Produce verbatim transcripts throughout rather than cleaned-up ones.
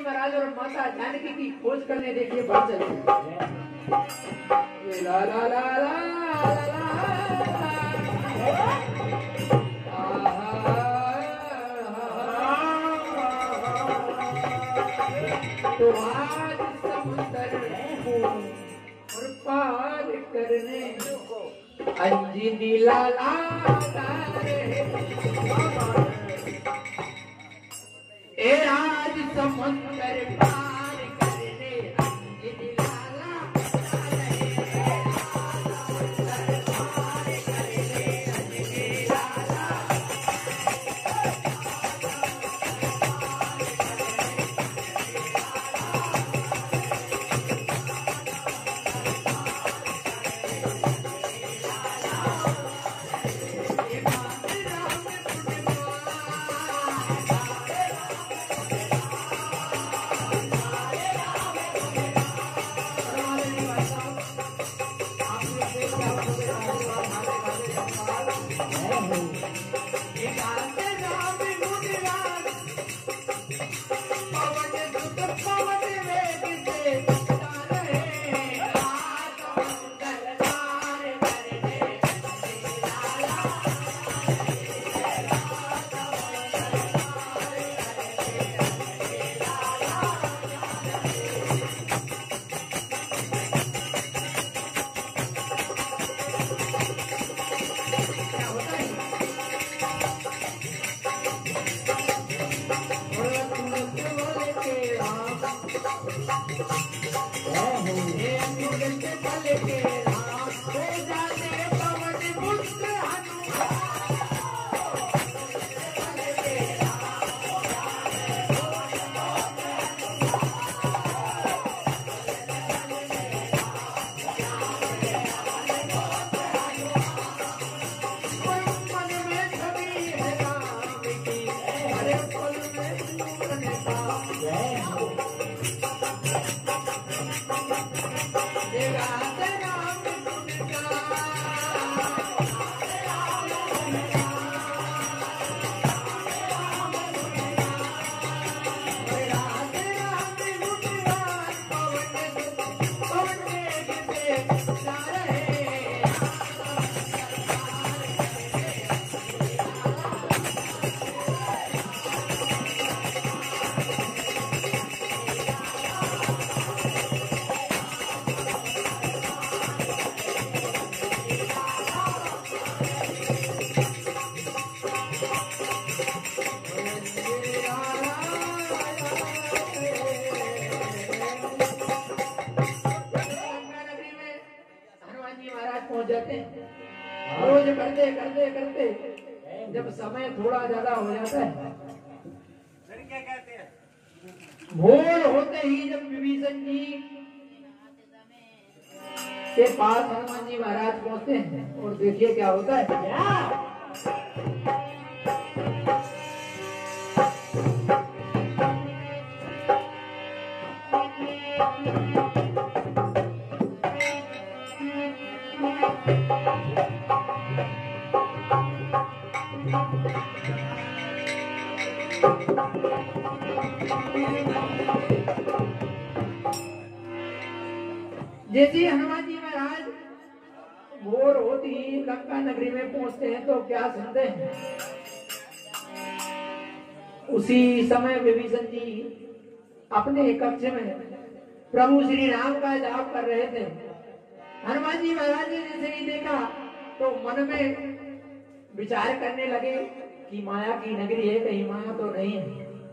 महाराज और माता जानकी की खोज करने देखिए बढ़ चले। ला ला ला ला तो आज समुंदर और पार करने अंजनी लाला ए आज समुंदर पार करने अंजनी लाला रोज करते करते करते जब समय थोड़ा ज्यादा हो जाता है, क्या कहते हैं, भोर होते ही जब विभीषण जी के पास हनुमान जी महाराज पहुंचते हैं और देखिए क्या होता है। जैसे हनुमान जी महाराज भोर होती ही लंका नगरी में पहुंचते हैं तो क्या सुनते हैं, उसी समय विभीषण जी अपने कक्ष में प्रभु श्री राम का जाप कर रहे थे। हनुमान जी महाराज ने जैसे ही देखा तो मन में विचार करने लगे कि माया की नगरी है, कहीं माया तो नहीं है।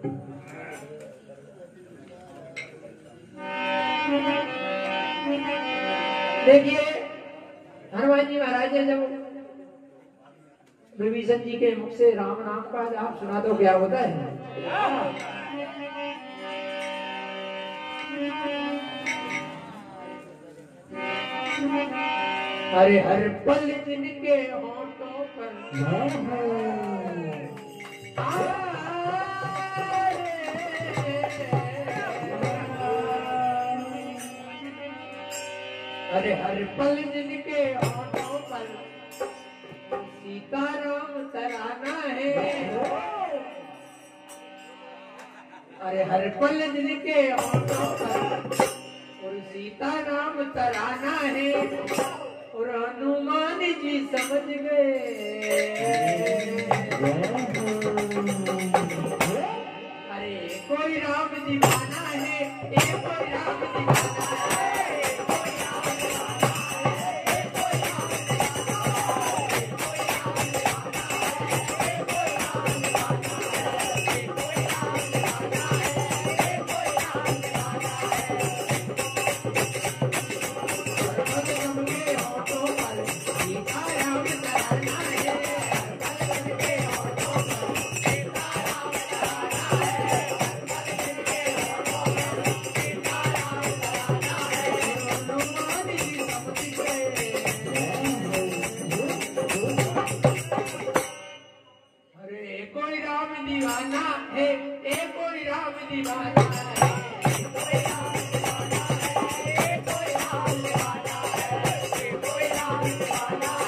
देखिए हनुमान जी महाराज ने जब विभीषण जी के मुख से राम नाम का जाप सुना तो क्या होता है, हरे हर पल जिनके होठों पर हरे हर पल जिनके होठों पर सीताराम तराना है। अरे हर पल जिनके होठों पर और सीता नाम तराना है और हनुमान जी समझ गए। अरे कोई राम दीवाना है, एक कोई राम दीवाना है। कोई राम दीवाना है, एक कोई राम दीवाना है, कोई राम दीवाना है, कोई राम दीवाना है, कोई राम दीवाना है।